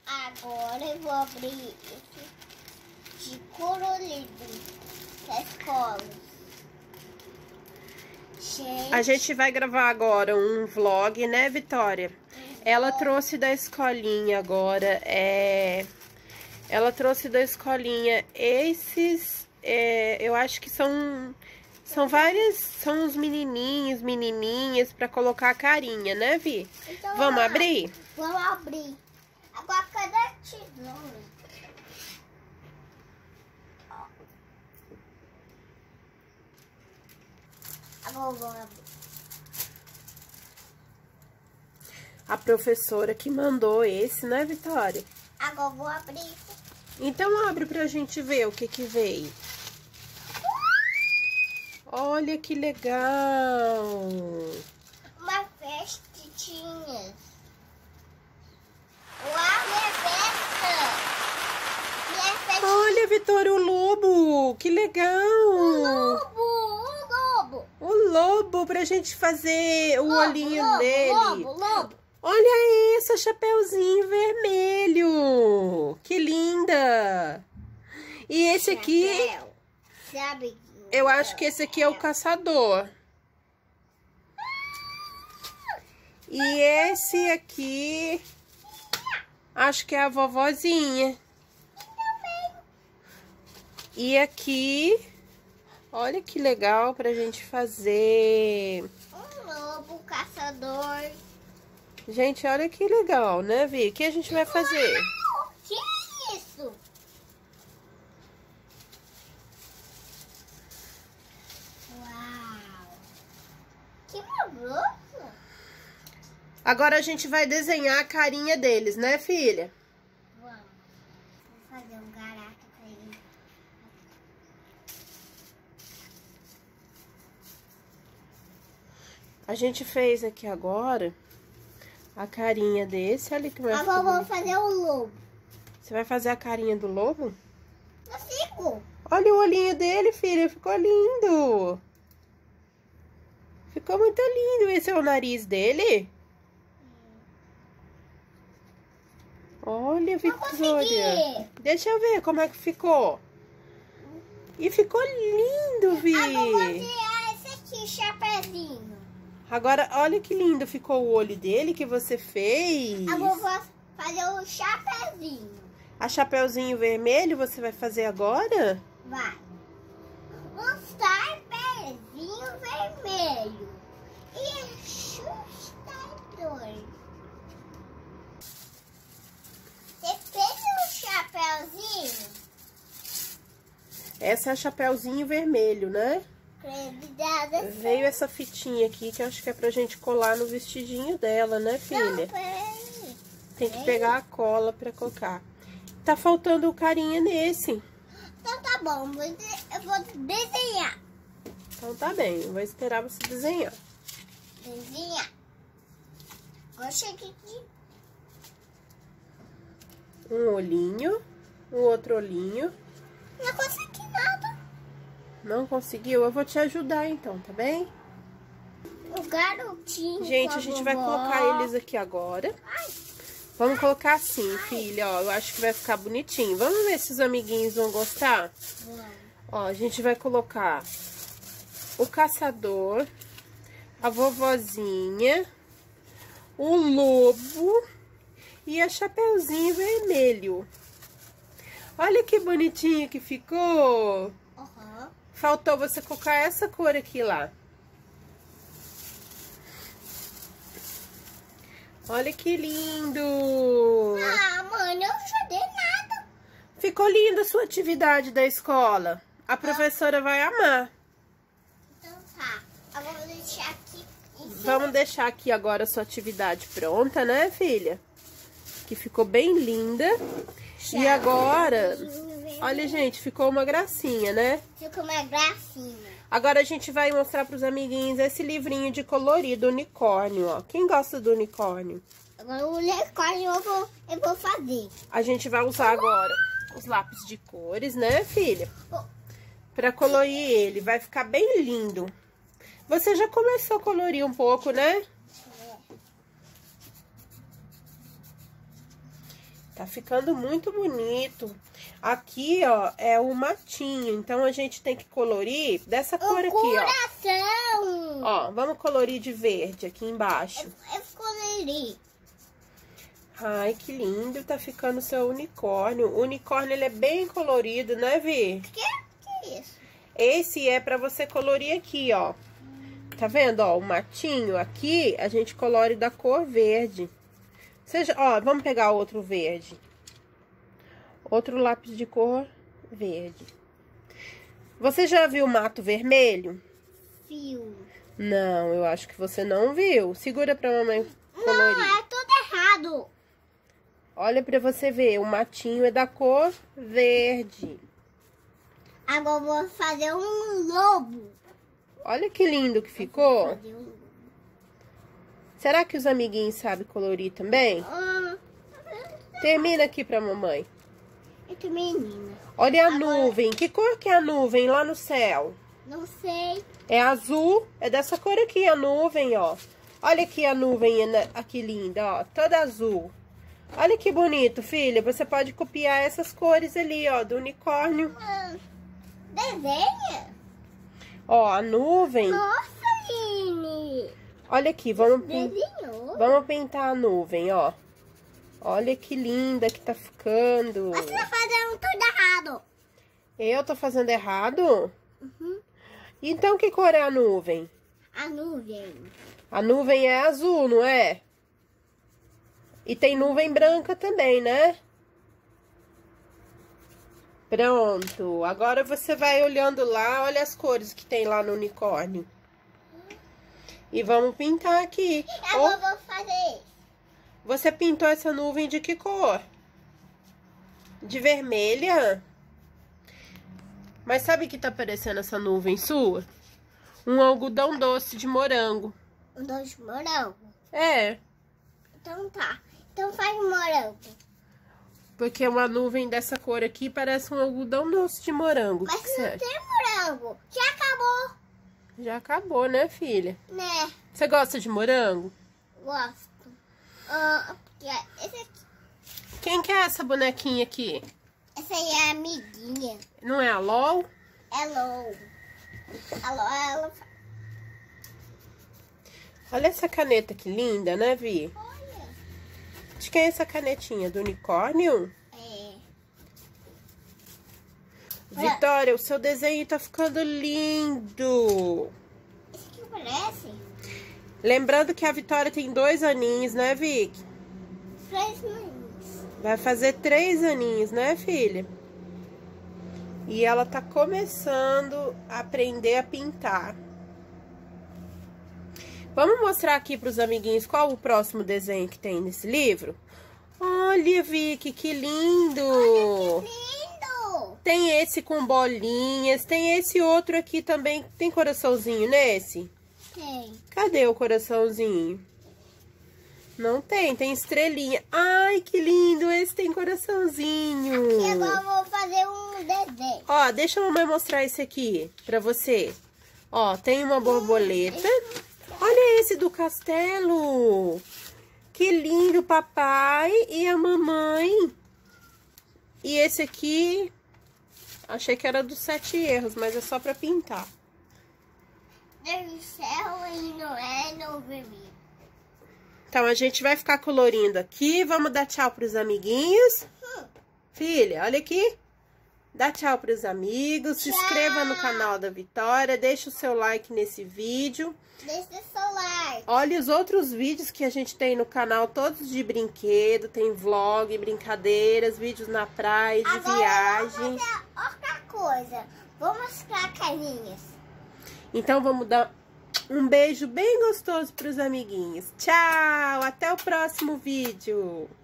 Agora eu vou abrir esse de colorido da escola. A gente vai gravar agora um vlog, né, Vitória? Ela trouxe da escolinha agora, ela trouxe da escolinha esses, eu acho que são várias, são uns menininhos, menininhas pra colocar a carinha, né, Vi? Então, vamos abrir? Vamos abrir. Agora, cadê a tesoura? Agora vamos abrir. A professora que mandou esse, né, Vitória? Agora vou abrir. Então abre pra gente ver o que que veio. Olha que legal! Uma festinha. Uau, minha festa! Minha festa! Olha, Vitória, o lobo! Que legal! O lobo pra gente fazer o olhinho dele. Lobo. Olha esse chapeuzinho vermelho! Que linda! E esse aqui, Sabe? eu acho que esse aqui é o caçador. E esse aqui, acho que é a vovozinha. E aqui, olha que legal pra gente fazer. Um lobo caçador. Gente, olha que legal, né, Vi? O que a gente vai fazer? Uau, que é isso? Uau! Que maravilhoso! Agora a gente vai desenhar a carinha deles, né, filha? Vamos. Vou fazer um garaca pra ele. A gente fez aqui agora a carinha desse. Olha que mais. Agora vou fazer o lobo. Você vai fazer a carinha do lobo? Consigo. Olha o olhinho dele, filha. Ficou lindo. Ficou muito lindo. Esse é o nariz dele? Olha, Vitória. Deixa eu ver como é que ficou. E ficou lindo, Vi. Agora vou fazer esse aqui, chapéuzinho. Agora, olha que lindo ficou o olho dele que você fez. Agora vou fazer o chapéuzinho. A chapeuzinho vermelho você vai fazer agora? Vai. Um chapéuzinho vermelho. E assustador. Você fez um chapéuzinho? Essa é a chapeuzinho vermelho, né? Acreditada. Veio essa fitinha aqui que eu acho que é pra gente colar no vestidinho dela, né, filha? Não, peraí. Tem que pegar a cola pra colocar. Tá faltando o carinha nesse. Então tá bom, eu vou desenhar. Então tá bem, eu vou esperar você desenhar. Desenhar. Agora cheguei aqui. Um olhinho, um outro olhinho. Não consegui nada. Não conseguiu? Eu vou te ajudar então, tá bem? O garotinho. Gente, a gente vai colocar eles aqui agora. Vamos colocar assim, filha, ó. Eu acho que vai ficar bonitinho. Vamos ver se os amiguinhos vão gostar? Ó, a gente vai colocar o caçador, a vovozinha, o lobo e a chapeuzinho vermelho. Olha que bonitinho que ficou. Faltou você colocar essa cor aqui lá. Olha que lindo! Ah, mãe, eu não ajudei nada. Ficou linda a sua atividade da escola. A professora vai amar. Então tá. Agora eu vou deixar aqui. Vamos deixar aqui agora a sua atividade pronta, né, filha? Que ficou bem linda. E agora, olha, gente, ficou uma gracinha, né? Ficou uma gracinha. Agora a gente vai mostrar pros amiguinhos esse livrinho de colorido, unicórnio, ó. Quem gosta do unicórnio? Agora o unicórnio eu vou fazer. A gente vai usar agora os lápis de cores, né, filha? Pra colorir ele. Vai ficar bem lindo. Você já começou a colorir um pouco, né? Tá ficando muito bonito. Aqui, ó, é o matinho. Então, a gente tem que colorir dessa cor aqui, ó. Coração! Ó, vamos colorir de verde aqui embaixo. Eu colori. Ai, que lindo. Tá ficando o seu unicórnio. O unicórnio, ele é bem colorido, né, Vi? Que é isso? Esse é pra você colorir aqui, ó. Tá vendo, ó? O matinho aqui, a gente colore da cor verde. Seja, ó, vamos pegar outro verde. Outro lápis de cor verde. Você já viu o mato vermelho? Fio. Não, eu acho que você não viu. Segura pra mamãe colorir. Não, é tudo errado. Olha pra você ver, o matinho é da cor verde. Agora eu vou fazer um lobo. Olha que lindo que ficou. Vou fazer um lobo. Será que os amiguinhos sabem colorir também? Termina aqui pra mamãe. Eu tô menina. Olha a Agora- nuvem. Que cor que é a nuvem lá no céu? Não sei. É azul. É dessa cor aqui a nuvem, ó. Olha aqui a nuvem aqui linda, ó. Toda azul. Olha que bonito, filha. Você pode copiar essas cores ali, ó, do unicórnio. Desenha? Ó, a nuvem. Nossa, Aline. Olha aqui, vamos Desenhou. pintar a nuvem, ó. Olha que linda que tá ficando. Você tá fazendo tudo errado. Eu tô fazendo errado? Uhum. Então, que cor é a nuvem? A nuvem. A nuvem é azul, não é? E tem nuvem branca também, né? Pronto. Agora você vai olhando lá, olha as cores que tem lá no unicórnio. E vamos pintar aqui. Agora eu vou fazer isso. Você pintou essa nuvem de que cor? De vermelha? Mas sabe o que tá parecendo essa nuvem sua? Um algodão doce de morango. Um doce de morango. É, Então tá. Então faz morango. porque uma nuvem dessa cor aqui parece um algodão doce de morango. O que Mas que você não acha? tem morango. Já acabou, Já acabou, né, filha? né? Você gosta de morango? Gosto. Esse aqui. Quem que é essa bonequinha aqui? Essa aí é a amiguinha. Não é a LOL? Hello. Ela. Olha essa caneta que linda, né, Vi? Olha. De quem é essa canetinha? Do unicórnio? É. Vitória, o seu desenho tá ficando lindo. Esse aqui parece. Lembrando que a Vitória tem 2 aninhos, né, Vic? 3 minutos. Vai fazer 3 aninhos, né, filha? E ela tá começando a aprender a pintar. Vamos mostrar aqui pros amiguinhos qual o próximo desenho que tem nesse livro? Olha, Vicky, que lindo! Olha que lindo! Tem esse com bolinhas, tem esse outro aqui também. Tem coraçãozinho nesse? Tem. Cadê o coraçãozinho? Não tem, tem estrelinha. Ai, que lindo, esse tem coraçãozinho. E agora eu vou fazer um desenho. Ó, deixa a mamãe mostrar esse aqui pra você. Ó, tem uma borboleta. Olha esse do castelo. Que lindo, papai e a mamãe. E esse aqui, achei que era dos 7 erros, mas é só pra pintar. Deus do céu e não é no vermelho. Então, a gente vai ficar colorindo aqui. Vamos dar tchau pros amiguinhos. Filha, olha aqui. Dá tchau pros amigos. Se inscreva no canal da Vitória. Deixa o seu like nesse vídeo. Deixa o seu like. Olha os outros vídeos que a gente tem no canal. Todos de brinquedo. Tem vlog, brincadeiras, vídeos na praia, de Agora viagem. eu vou fazer outra coisa. Vou mostrar carinhas. Então, vamos dar um beijo bem gostoso pros amiguinhos. Tchau! Até o próximo vídeo!